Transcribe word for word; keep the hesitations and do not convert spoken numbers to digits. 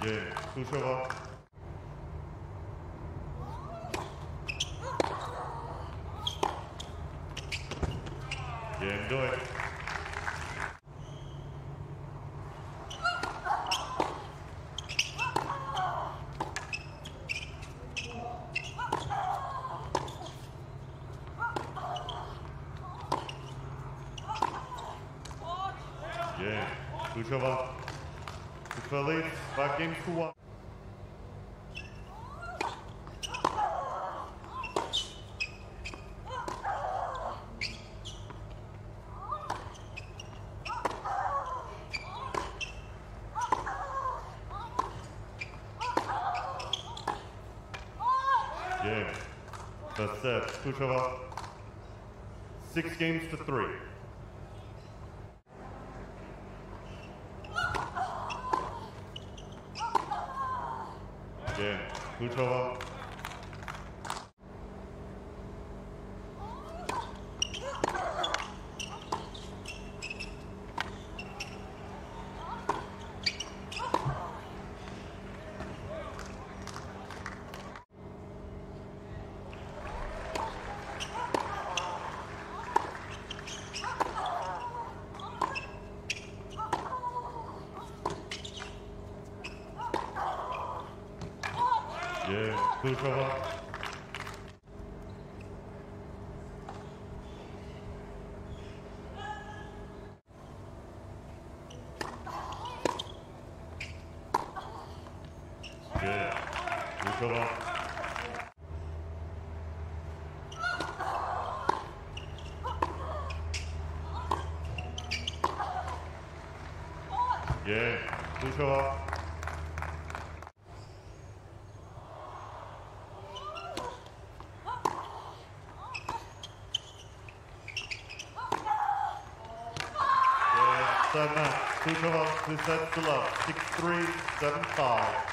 Cain, Kucova. Misaki Doi. Cain, Kucova. Kucova leads five games to one. Cain, first set, Kucova. Six games to three. Cain, Kucova. Cain, Kucova. Cain, Kucova. Cain, Kucova. Third match, Kucova, two sets to love, six three, seven five.